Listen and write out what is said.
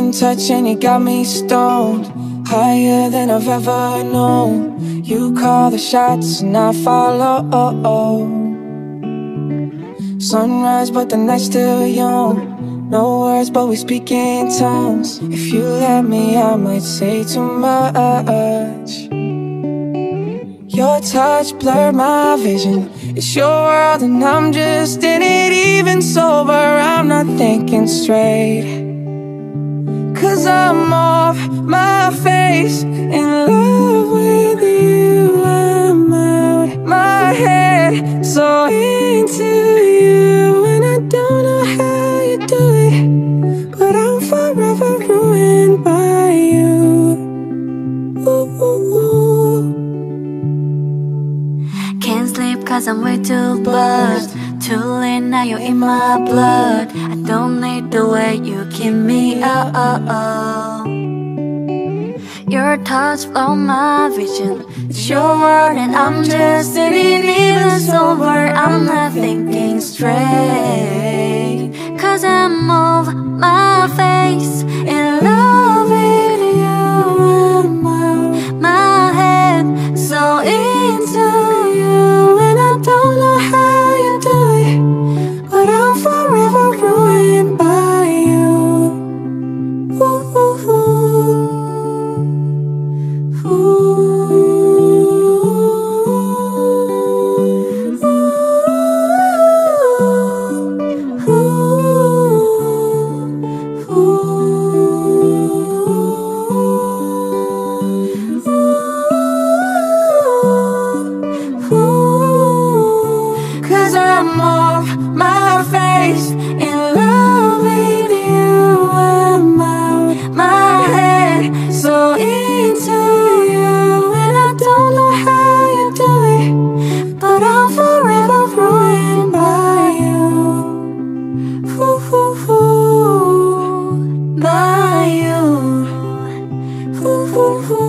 in touch and you got me stoned, higher than I've ever known. You call the shots and I follow. Sunrise but the night's still young. No words but we speak in tongues. If you let me I might say too much. Your touch blurred my vision. It's your world and I'm just in it. Even sober I'm not thinking straight, 'cause I'm off my face, in love with you. I'm out my head, so into you. And I don't know how you do it, but I'm forever ruined by you. Ooh, ooh, ooh. Can't sleep 'cause I'm way too buzzed. Too late now, you're in my blood. I don't need the way you keep me up. Your touch blow my vision. It's your world and I'm just in it. Even sober I'm not thinking straight, 'cause I'm off my face, in love with you. I'm out my head, so into you. And I don't know how you do it, but I'm forever ruined by you. Ooh, ooh, ooh. Cause I'm off my face, in love with you. I'm out my head, so into you. And I don't know how you do it, but I'm forever ruined by you. Ooh, ooh, ooh, by you. Ooh, ooh, ooh.